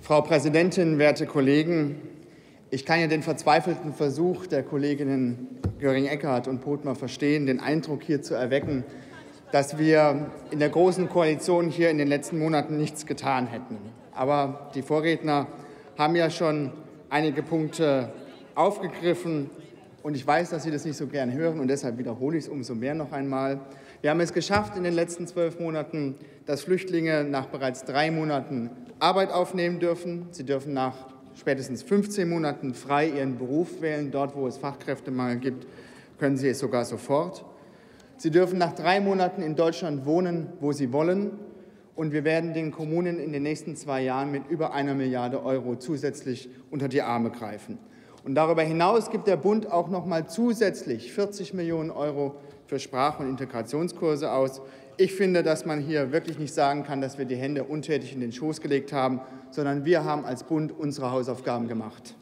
Frau Präsidentin, werte Kollegen! Ich kann ja den verzweifelten Versuch der Kolleginnen Göring-Eckardt und Bodmer verstehen, den Eindruck hier zu erwecken, dass wir in der Großen Koalition hier in den letzten Monaten nichts getan hätten. Aber die Vorredner haben ja schon einige Punkte aufgegriffen. Und ich weiß, dass Sie das nicht so gern hören, und deshalb wiederhole ich es umso mehr noch einmal. Wir haben es geschafft, in den letzten 12 Monaten, dass Flüchtlinge nach bereits 3 Monaten Arbeit aufnehmen dürfen. Sie dürfen nach spätestens 15 Monaten frei ihren Beruf wählen. Dort, wo es Fachkräftemangel gibt, können sie es sogar sofort. Sie dürfen nach 3 Monaten in Deutschland wohnen, wo sie wollen. Und wir werden den Kommunen in den nächsten 2 Jahren mit über 1 Milliarde € zusätzlich unter die Arme greifen. Und darüber hinaus gibt der Bund auch noch mal zusätzlich 40 Millionen € für Sprach- und Integrationskurse aus. Ich finde, dass man hier wirklich nicht sagen kann, dass wir die Hände untätig in den Schoß gelegt haben, sondern wir haben als Bund unsere Hausaufgaben gemacht.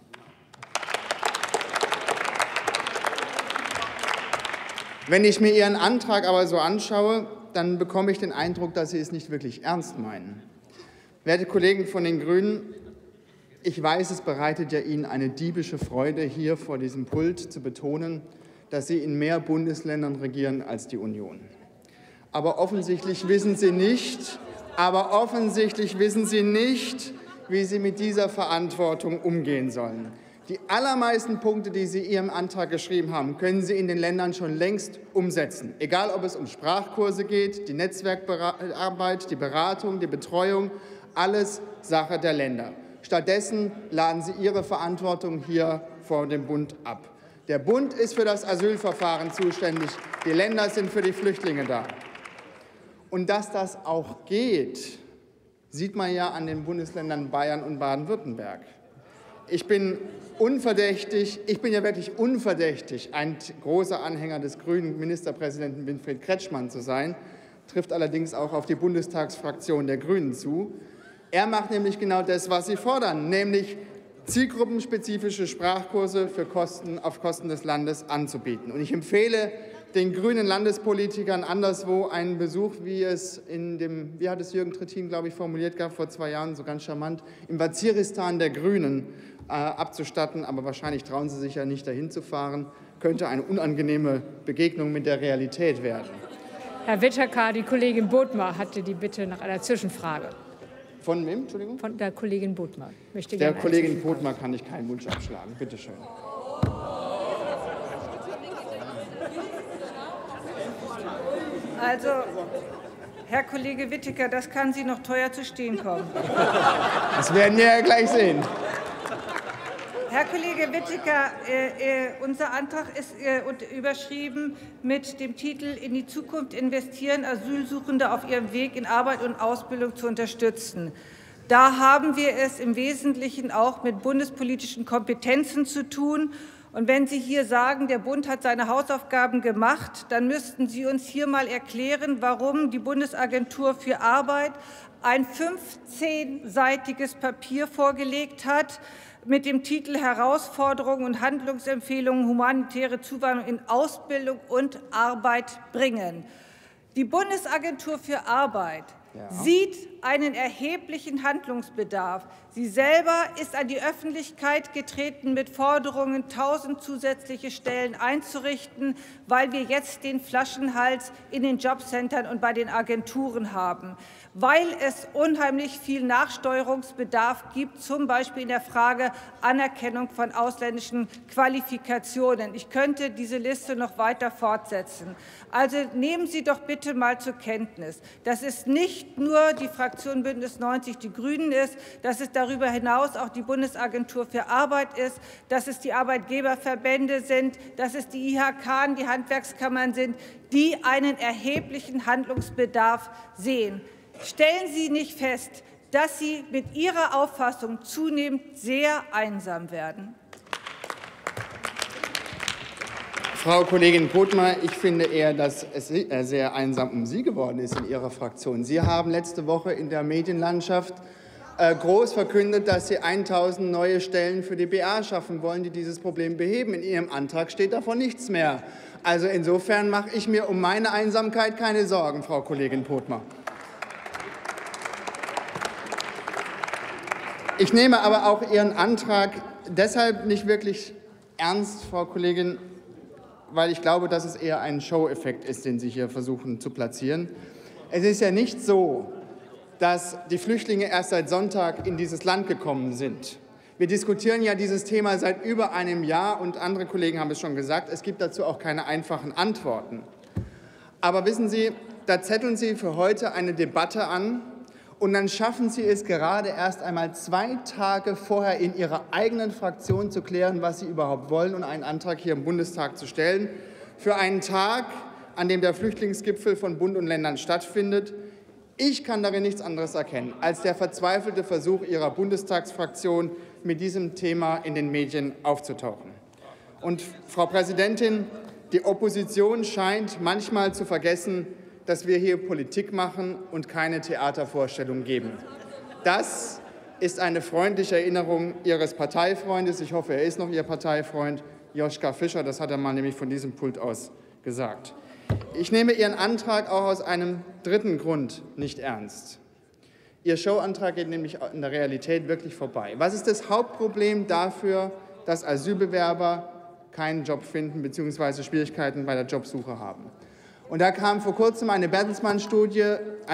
Wenn ich mir Ihren Antrag aber so anschaue, dann bekomme ich den Eindruck, dass Sie es nicht wirklich ernst meinen. Werte Kollegen von den Grünen, ich weiß, es bereitet ja Ihnen eine diebische Freude, hier vor diesem Pult zu betonen, dass Sie in mehr Bundesländern regieren als die Union. Aber offensichtlich wissen Sie nicht, wie Sie mit dieser Verantwortung umgehen sollen. Die allermeisten Punkte, die Sie Ihrem Antrag geschrieben haben, können Sie in den Ländern schon längst umsetzen. Egal, ob es um Sprachkurse geht, die Netzwerkarbeit, die Beratung, die Betreuung, alles Sache der Länder. Stattdessen laden Sie Ihre Verantwortung hier vor dem Bund ab. Der Bund ist für das Asylverfahren zuständig, die Länder sind für die Flüchtlinge da. Und dass das auch geht, sieht man ja an den Bundesländern Bayern und Baden-Württemberg. Ich bin ja wirklich unverdächtig, ein großer Anhänger des grünen Ministerpräsidenten Winfried Kretschmann zu sein, trifft allerdings auch auf die Bundestagsfraktion der Grünen zu. Er macht nämlich genau das, was Sie fordern, nämlich zielgruppenspezifische Sprachkurse auf Kosten des Landes anzubieten. Und ich empfehle den grünen Landespolitikern anderswo einen Besuch, wie hat es Jürgen Trittin, glaube ich, formuliert gehabt vor 2 Jahren, so ganz charmant, im Waziristan der Grünen abzustatten. Aber wahrscheinlich trauen Sie sich ja nicht, dahin zu fahren. Könnte eine unangenehme Begegnung mit der Realität werden. Herr Whittaker, die Kollegin Bodmer hatte die Bitte nach einer Zwischenfrage. Von wem, Entschuldigung? Von der Kollegin Bodmer. Der Kollegin Bodmer kann ich keinen Wunsch abschlagen. Bitte schön. Also, Herr Kollege Whittaker, das kann Sie noch teuer zu stehen kommen. Das werden wir ja gleich sehen. Herr Kollege Whittaker, unser Antrag ist überschrieben mit dem Titel »In die Zukunft investieren, Asylsuchende auf ihrem Weg in Arbeit und Ausbildung zu unterstützen«. Da haben wir es im Wesentlichen auch mit bundespolitischen Kompetenzen zu tun. Und wenn Sie hier sagen, der Bund hat seine Hausaufgaben gemacht, dann müssten Sie uns hier mal erklären, warum die Bundesagentur für Arbeit ein 15-seitiges Papier vorgelegt hat, mit dem Titel »Herausforderungen und Handlungsempfehlungen humanitäre Zuwanderung in Ausbildung und Arbeit bringen«. Die Bundesagentur für Arbeit sieht einen erheblichen Handlungsbedarf. Sie selber ist an die Öffentlichkeit getreten mit Forderungen, 1.000 zusätzliche Stellen einzurichten, weil wir jetzt den Flaschenhals in den Jobcentern und bei den Agenturen haben, weil es unheimlich viel Nachsteuerungsbedarf gibt, zum Beispiel in der Frage Anerkennung von ausländischen Qualifikationen. Ich könnte diese Liste noch weiter fortsetzen. Also nehmen Sie doch bitte mal zur Kenntnis, dass es nicht nur die Fraktion Bündnis 90 Die Grünen ist, dass es darüber hinaus auch die Bundesagentur für Arbeit ist, dass es die Arbeitgeberverbände sind, dass es die IHK und die Handwerkskammern sind, die einen erheblichen Handlungsbedarf sehen. Stellen Sie nicht fest, dass Sie mit Ihrer Auffassung zunehmend sehr einsam werden? Frau Kollegin Bodmer, ich finde eher, dass es sehr einsam um Sie geworden ist in Ihrer Fraktion. Sie haben letzte Woche in der Medienlandschaft groß verkündet, dass Sie 1.000 neue Stellen für die BA schaffen wollen, die dieses Problem beheben. In Ihrem Antrag steht davon nichts mehr. Also insofern mache ich mir um meine Einsamkeit keine Sorgen, Frau Kollegin Bodmer. Ich nehme aber auch Ihren Antrag deshalb nicht wirklich ernst, Frau Kollegin, weil ich glaube, dass es eher ein Show-Effekt ist, den Sie hier versuchen zu platzieren. Es ist ja nicht so, dass die Flüchtlinge erst seit Sonntag in dieses Land gekommen sind. Wir diskutieren ja dieses Thema seit über einem Jahr, und andere Kollegen haben es schon gesagt, es gibt dazu auch keine einfachen Antworten. Aber wissen Sie, da zetteln Sie für heute eine Debatte an, und dann schaffen Sie es gerade erst einmal 2 Tage vorher in Ihrer eigenen Fraktion zu klären, was Sie überhaupt wollen, und einen Antrag hier im Bundestag zu stellen für einen Tag, an dem der Flüchtlingsgipfel von Bund und Ländern stattfindet. Ich kann darin nichts anderes erkennen als der verzweifelte Versuch Ihrer Bundestagsfraktion, mit diesem Thema in den Medien aufzutauchen. Und, Frau Präsidentin, die Opposition scheint manchmal zu vergessen, dass wir hier Politik machen und keine Theatervorstellung geben. Das ist eine freundliche Erinnerung Ihres Parteifreundes, ich hoffe, er ist noch Ihr Parteifreund, Joschka Fischer, das hat er mal nämlich von diesem Pult aus gesagt. Ich nehme Ihren Antrag auch aus einem dritten Grund nicht ernst. Ihr Showantrag geht nämlich in der Realität wirklich vorbei. Was ist das Hauptproblem dafür, dass Asylbewerber keinen Job finden bzw. Schwierigkeiten bei der Jobsuche haben? Und da kam vor kurzem eine Bertelsmann-Studie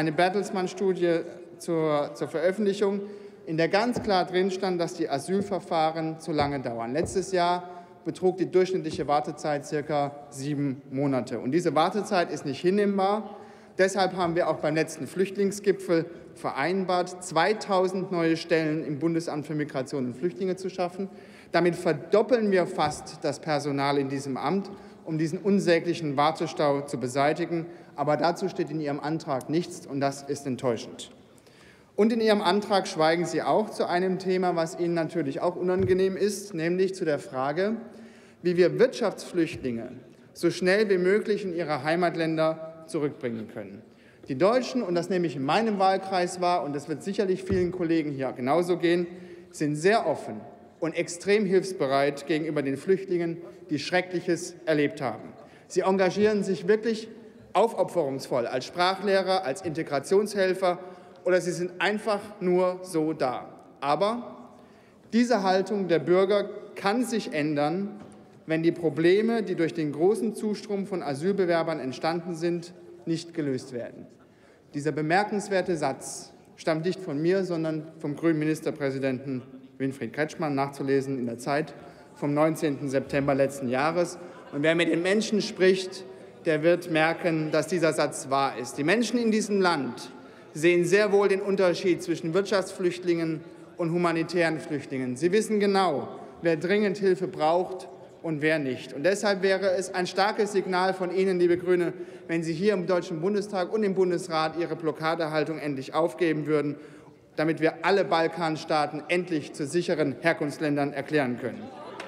zur Veröffentlichung, in der ganz klar drin stand, dass die Asylverfahren zu lange dauern. Letztes Jahr betrug die durchschnittliche Wartezeit ca. 7 Monate. Und diese Wartezeit ist nicht hinnehmbar. Deshalb haben wir auch beim letzten Flüchtlingsgipfel vereinbart, 2000 neue Stellen im Bundesamt für Migration und Flüchtlinge zu schaffen. Damit verdoppeln wir fast das Personal in diesem Amt, um diesen unsäglichen Wartestau zu beseitigen. Aber dazu steht in Ihrem Antrag nichts, und das ist enttäuschend. Und in Ihrem Antrag schweigen Sie auch zu einem Thema, was Ihnen natürlich auch unangenehm ist, nämlich zu der Frage, wie wir Wirtschaftsflüchtlinge so schnell wie möglich in ihre Heimatländer zurückbringen können. Die Deutschen, und das nehme ich in meinem Wahlkreis wahr, und das wird sicherlich vielen Kollegen hier genauso gehen, sind sehr offen und extrem hilfsbereit gegenüber den Flüchtlingen, die Schreckliches erlebt haben. Sie engagieren sich wirklich aufopferungsvoll als Sprachlehrer, als Integrationshelfer, oder sie sind einfach nur so da. Aber diese Haltung der Bürger kann sich ändern, wenn die Probleme, die durch den großen Zustrom von Asylbewerbern entstanden sind, nicht gelöst werden. Dieser bemerkenswerte Satz stammt nicht von mir, sondern vom grünen Ministerpräsidenten Winfried Kretschmann, nachzulesen in der Zeit vom 19. September letzten Jahres. Und wer mit den Menschen spricht, der wird merken, dass dieser Satz wahr ist. Die Menschen in diesem Land sehen sehr wohl den Unterschied zwischen Wirtschaftsflüchtlingen und humanitären Flüchtlingen. Sie wissen genau, wer dringend Hilfe braucht und wer nicht. Und deshalb wäre es ein starkes Signal von Ihnen, liebe Grüne, wenn Sie hier im Deutschen Bundestag und im Bundesrat Ihre Blockadehaltung endlich aufgeben würden, damit wir alle Balkanstaaten endlich zu sicheren Herkunftsländern erklären können.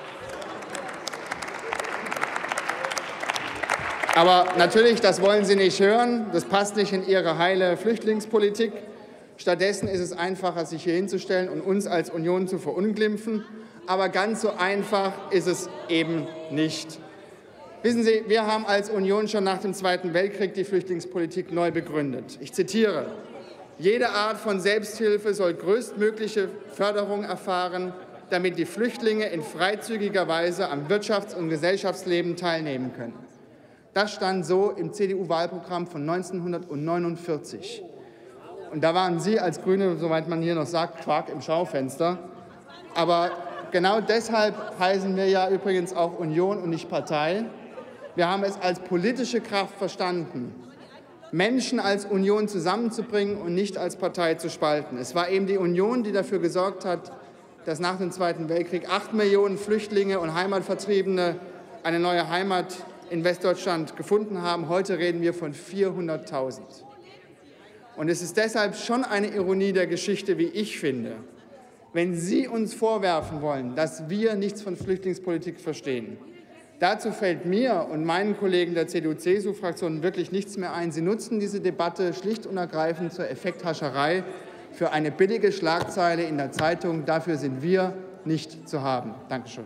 Aber natürlich, das wollen Sie nicht hören. Das passt nicht in Ihre heile Flüchtlingspolitik. Stattdessen ist es einfacher, sich hier hinzustellen und uns als Union zu verunglimpfen. Aber ganz so einfach ist es eben nicht. Wissen Sie, wir haben als Union schon nach dem Zweiten Weltkrieg die Flüchtlingspolitik neu begründet. Ich zitiere: Jede Art von Selbsthilfe soll größtmögliche Förderung erfahren, damit die Flüchtlinge in freizügiger Weise am Wirtschafts- und Gesellschaftsleben teilnehmen können. Das stand so im CDU-Wahlprogramm von 1949. Und da waren Sie als Grüne, soweit man hier noch sagt, Quark im Schaufenster. Aber genau deshalb heißen wir ja übrigens auch Union und nicht Partei. Wir haben es als politische Kraft verstanden, Menschen als Union zusammenzubringen und nicht als Partei zu spalten. Es war eben die Union, die dafür gesorgt hat, dass nach dem Zweiten Weltkrieg 8 Millionen Flüchtlinge und Heimatvertriebene eine neue Heimat in Westdeutschland gefunden haben. Heute reden wir von 400.000. Und es ist deshalb schon eine Ironie der Geschichte, wie ich finde, wenn Sie uns vorwerfen wollen, dass wir nichts von Flüchtlingspolitik verstehen. Dazu fällt mir und meinen Kollegen der CDU-CSU-Fraktion wirklich nichts mehr ein. Sie nutzen diese Debatte schlicht und ergreifend zur Effekthascherei für eine billige Schlagzeile in der Zeitung. Dafür sind wir nicht zu haben. Dankeschön.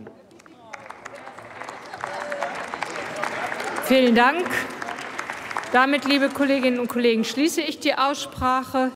Vielen Dank. Damit, liebe Kolleginnen und Kollegen, schließe ich die Aussprache.